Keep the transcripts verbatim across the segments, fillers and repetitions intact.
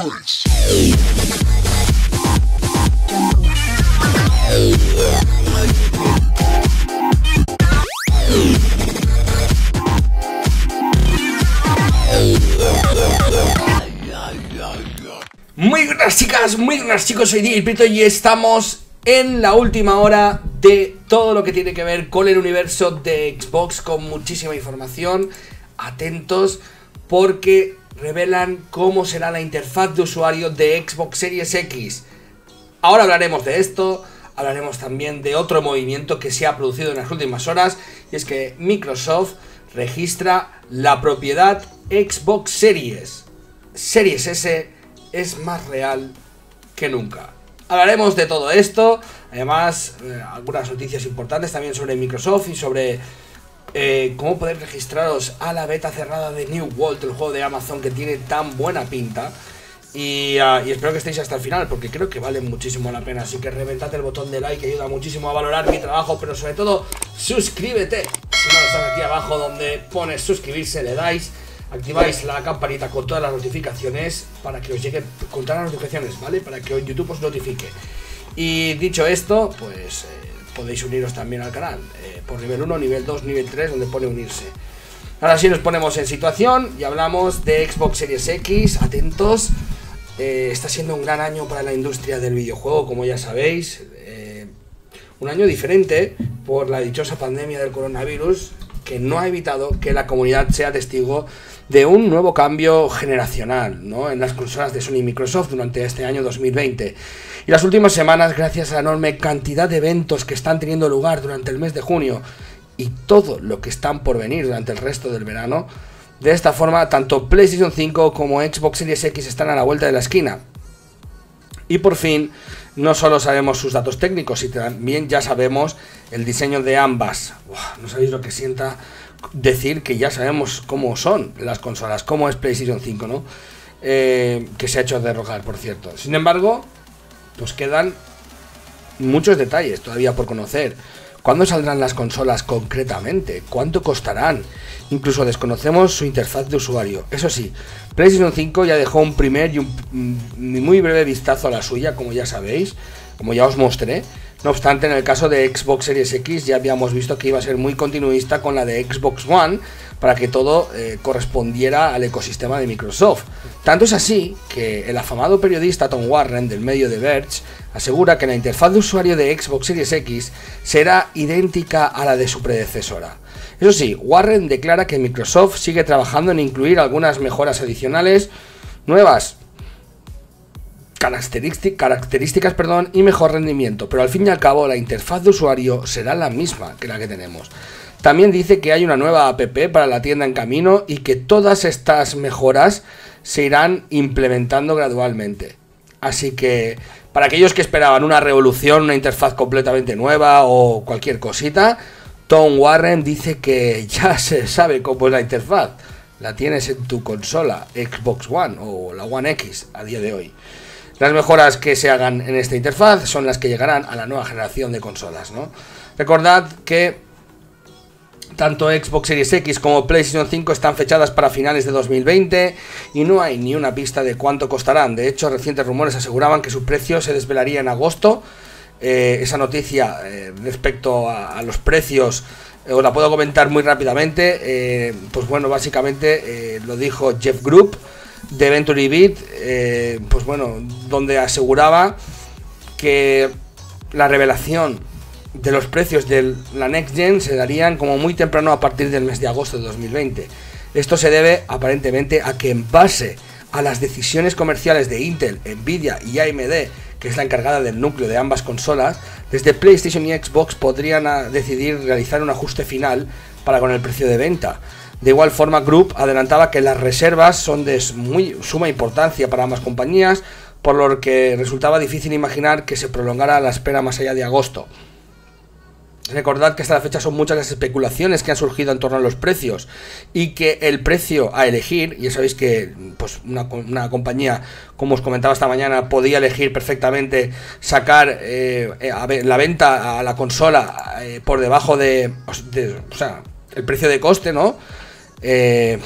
bass. Muy buenas chicas, muy buenas chicos, soy D J Prieto y estamos en la última hora de todo lo que tiene que ver con el universo de Xbox, con muchísima información. Atentos porque revelan cómo será la interfaz de usuario de Xbox Series X. Ahora hablaremos de esto, hablaremos también de otro movimiento que se ha producido en las últimas horas, y es que Microsoft registra la propiedad Xbox Series. Series S es más real que nunca. Hablaremos de todo esto, además eh, algunas noticias importantes también sobre Microsoft y sobre eh, cómo poder registraros a la beta cerrada de New World, el juego de Amazon que tiene tan buena pinta. Y, uh, y espero que estéis hasta el final porque creo que vale muchísimo la pena. Así que reventad el botón de like, que ayuda muchísimo a valorar mi trabajo, pero sobre todo suscríbete. Si no, estás aquí abajo donde pone suscribirse, le dais, activáis la campanita con todas las notificaciones para que os llegue con todas las notificaciones, ¿vale? Para que YouTube os notifique. Y dicho esto, pues eh, podéis uniros también al canal eh, por nivel uno, nivel dos, nivel tres, donde pone unirse. Ahora sí nos ponemos en situación y hablamos de Xbox Series X. Atentos, eh, está siendo un gran año para la industria del videojuego, como ya sabéis. Eh, un año diferente por la dichosa pandemia del coronavirus, que no ha evitado que la comunidad sea testigo de un nuevo cambio generacional, ¿no?, en las consolas de Sony y Microsoft durante este año dos mil veinte. Y las últimas semanas, gracias a la enorme cantidad de eventos que están teniendo lugar durante el mes de junio y todo lo que están por venir durante el resto del verano, de esta forma tanto PlayStation cinco como Xbox Series X están a la vuelta de la esquina. Y por fin, no solo sabemos sus datos técnicos, sino también ya sabemos el diseño de ambas. Uf, no sabéis lo que sienta decir que ya sabemos cómo son las consolas, cómo es PlayStation cinco, ¿no? Eh, que se ha hecho derrocar, por cierto. Sin embargo, pues quedan muchos detalles todavía por conocer. ¿Cuándo saldrán las consolas concretamente? ¿Cuánto costarán? Incluso desconocemos su interfaz de usuario. Eso sí, PlayStation cinco ya dejó un primer y un muy breve vistazo a la suya, como ya sabéis, como ya os mostré. No obstante, en el caso de Xbox Series X ya habíamos visto que iba a ser muy continuista con la de Xbox One para que todo eh, correspondiera al ecosistema de Microsoft. Tanto es así que el afamado periodista Tom Warren del medio The Verge asegura que la interfaz de usuario de Xbox Series X será idéntica a la de su predecesora. Eso sí, Warren declara que Microsoft sigue trabajando en incluir algunas mejoras adicionales, nuevas características, características perdón, y mejor rendimiento, pero al fin y al cabo la interfaz de usuario será la misma que la que tenemos. También dice que hay una nueva app para la tienda en camino y que todas estas mejoras se irán implementando gradualmente. Así que para aquellos que esperaban una revolución, una interfaz completamente nueva o cualquier cosita, Tom Warren dice que ya se sabe cómo es la interfaz. La tienes en tu consola Xbox One o la One X a día de hoy. Las mejoras que se hagan en esta interfaz son las que llegarán a la nueva generación de consolas, ¿no? Recordad que tanto Xbox Series X como PlayStation cinco están fechadas para finales de dos mil veinte y no hay ni una pista de cuánto costarán. De hecho, recientes rumores aseguraban que su precio se desvelaría en agosto. Eh, esa noticia eh, respecto a, a los precios eh, os la puedo comentar muy rápidamente. Eh, pues bueno, básicamente eh, lo dijo Jeff Grubb de Venture Beat, eh, pues bueno, donde aseguraba que la revelación de los precios de la Next Gen se darían como muy temprano a partir del mes de agosto de dos mil veinte. Esto se debe aparentemente a que en base a las decisiones comerciales de Intel, Nvidia y A M D, que es la encargada del núcleo de ambas consolas, desde PlayStation y Xbox podrían a decidir realizar un ajuste final para con el precio de venta. De igual forma, Grubb adelantaba que las reservas son de muy suma importancia para ambas compañías, por lo que resultaba difícil imaginar que se prolongara la espera más allá de agosto. Recordad que hasta la fecha son muchas las especulaciones que han surgido en torno a los precios y que el precio a elegir, ya sabéis que pues una, una compañía, como os comentaba esta mañana, podía elegir perfectamente sacar eh, a ver, la venta a la consola eh, por debajo de, de, o sea, el precio de coste, ¿no? Eh,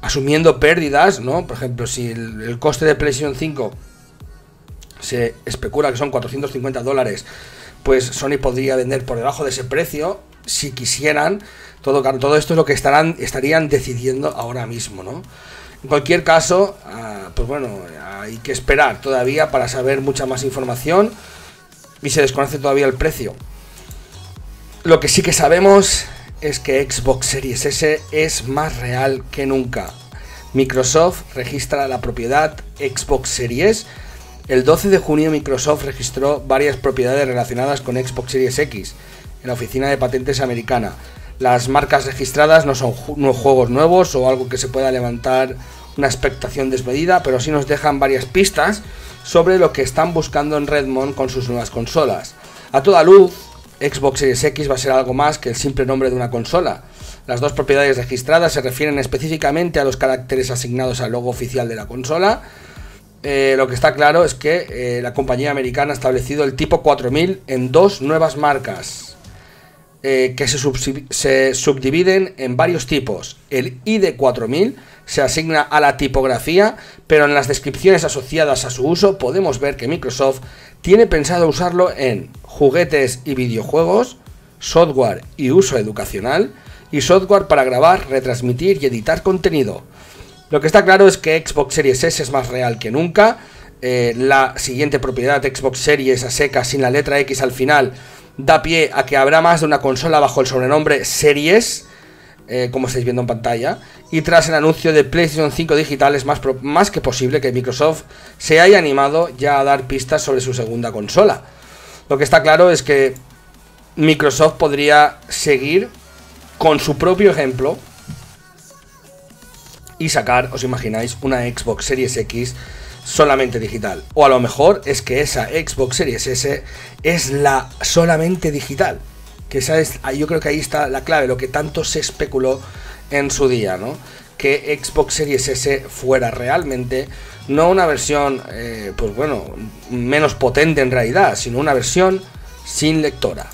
asumiendo pérdidas, ¿no? Por ejemplo, si el, el coste de PlayStation cinco se especula que son cuatrocientos cincuenta dólares, pues Sony podría vender por debajo de ese precio si quisieran. Todo, todo esto es lo que estarán, estarían decidiendo ahora mismo, ¿no? En cualquier caso, uh, pues bueno, hay que esperar todavía para saber mucha más información y se desconoce todavía el precio. Lo que sí que sabemos es que Xbox Series S es más real que nunca. Microsoft registra la propiedad Xbox Series. El doce de junio Microsoft registró varias propiedades relacionadas con Xbox Series X en la oficina de patentes americana. Las marcas registradas no son ju- juegos nuevos o algo que se pueda levantar una expectación desmedida, pero sí nos dejan varias pistas sobre lo que están buscando en Redmond con sus nuevas consolas. A toda luz, Xbox Series X va a ser algo más que el simple nombre de una consola. Las dos propiedades registradas se refieren específicamente a los caracteres asignados al logo oficial de la consola. Eh, lo que está claro es que eh, la compañía americana ha establecido el tipo cuatro mil en dos nuevas marcas eh, que se, se subdividen en varios tipos. El I D cuatro mil se asigna a la tipografía, pero en las descripciones asociadas a su uso podemos ver que Microsoft tiene pensado usarlo en juguetes y videojuegos, software y uso educacional, y software para grabar, retransmitir y editar contenido. Lo que está claro es que Xbox Series S es más real que nunca. Eh, la siguiente propiedad, Xbox Series a secas sin la letra X al final, da pie a que habrá más de una consola bajo el sobrenombre Series, eh, como estáis viendo en pantalla. Y tras el anuncio de PlayStation cinco digital es más, pro más que posible que Microsoft se haya animado ya a dar pistas sobre su segunda consola. Lo que está claro es que Microsoft podría seguir con su propio ejemplo y sacar, os imagináis, una Xbox Series X solamente digital. O a lo mejor es que esa Xbox Series S es la solamente digital. Que esa es, yo creo que ahí está la clave, lo que tanto se especuló en su día, ¿no? Que Xbox Series S fuera realmente no una versión, eh, pues bueno, menos potente en realidad, sino una versión sin lectora.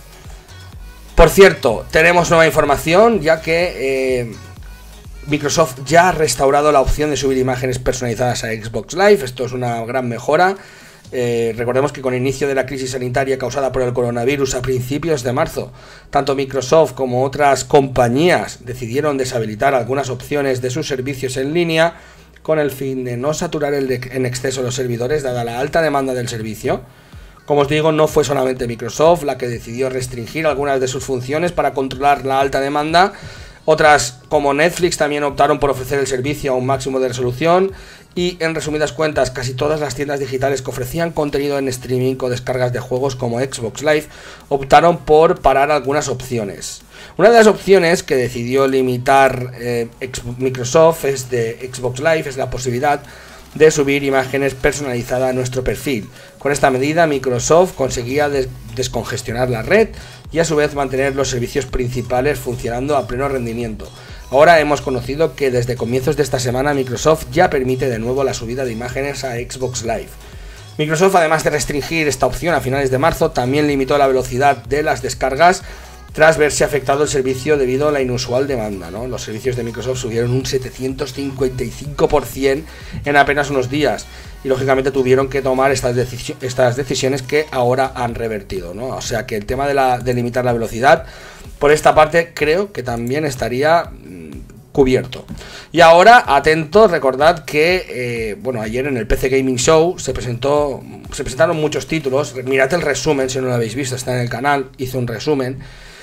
Por cierto, tenemos nueva información, ya que eh, Microsoft ya ha restaurado la opción de subir imágenes personalizadas a Xbox Live. Esto es una gran mejora. Eh, recordemos que con el inicio de la crisis sanitaria causada por el coronavirus a principios de marzo, tanto Microsoft como otras compañías decidieron deshabilitar algunas opciones de sus servicios en línea con el fin de no saturar el de en exceso los servidores dada la alta demanda del servicio. Como os digo, no fue solamente Microsoft la que decidió restringir algunas de sus funciones para controlar la alta demanda. Otras, como Netflix, también optaron por ofrecer el servicio a un máximo de resolución. Y en resumidas cuentas, casi todas las tiendas digitales que ofrecían contenido en streaming o descargas de juegos como Xbox Live optaron por parar algunas opciones. Una de las opciones que decidió limitar eh, Microsoft es de Xbox Live es la posibilidad de subir imágenes personalizadas a nuestro perfil. Con esta medida Microsoft conseguía des descongestionar la red y a su vez mantener los servicios principales funcionando a pleno rendimiento. Ahora hemos conocido que desde comienzos de esta semana Microsoft ya permite de nuevo la subida de imágenes a Xbox Live. Microsoft, además de restringir esta opción a finales de marzo, también limitó la velocidad de las descargas tras verse afectado el servicio debido a la inusual demanda, ¿no? Los servicios de Microsoft subieron un setecientos cincuenta y cinco por ciento en apenas unos días y lógicamente tuvieron que tomar estas, decis estas decisiones que ahora han revertido, ¿no? O sea que el tema de, la, de limitar la velocidad, por esta parte creo que también estaría mmm, cubierto. Y ahora, atentos, recordad que eh, bueno, ayer en el P C Gaming Show se presentó se presentaron muchos títulos. Mirad el resumen si no lo habéis visto, está en el canal, hice un resumen.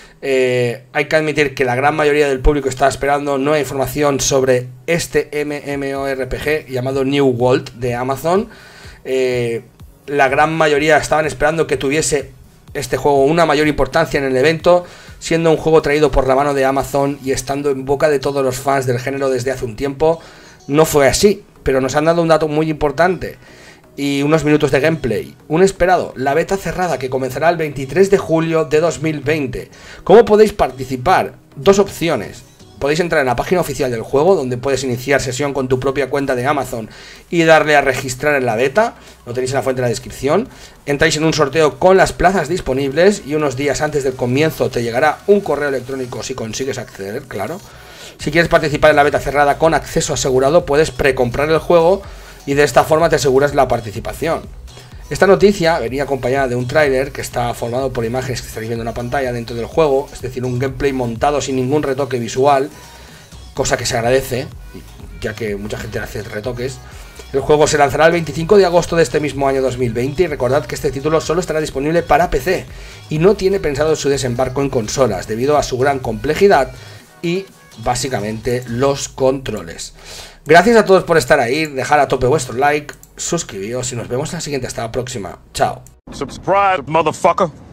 Eh, hay que admitir que la gran mayoría del público está esperando nueva información sobre este MMORPG llamado New World de Amazon. Eh, la gran mayoría estaban esperando que tuviese este juego una mayor importancia en el evento, siendo un juego traído por la mano de Amazon y estando en boca de todos los fans del género desde hace un tiempo. No fue así, pero nos han dado un dato muy importante y unos minutos de gameplay. Un esperado, la beta cerrada que comenzará el veintitrés de julio de dos mil veinte. ¿Cómo podéis participar? Dos opciones. Podéis entrar en la página oficial del juego, donde puedes iniciar sesión con tu propia cuenta de Amazon y darle a registrar en la beta. Lo tenéis en la fuente de la descripción. Entráis en un sorteo con las plazas disponibles y unos días antes del comienzo te llegará un correo electrónico si consigues acceder, claro. Si quieres participar en la beta cerrada con acceso asegurado, puedes precomprar el juego y de esta forma te aseguras la participación. Esta noticia venía acompañada de un tráiler que está formado por imágenes que estáis viendo en la pantalla dentro del juego, es decir, un gameplay montado sin ningún retoque visual, cosa que se agradece, ya que mucha gente hace retoques. El juego se lanzará el veinticinco de agosto de este mismo año dos mil veinte y recordad que este título solo estará disponible para P C y no tiene pensado su desembarco en consolas debido a su gran complejidad y básicamente los controles. Gracias a todos por estar ahí, dejar a tope vuestro like, suscribíos y nos vemos en la siguiente. Hasta la próxima. Chao. Subscribe, motherfucker.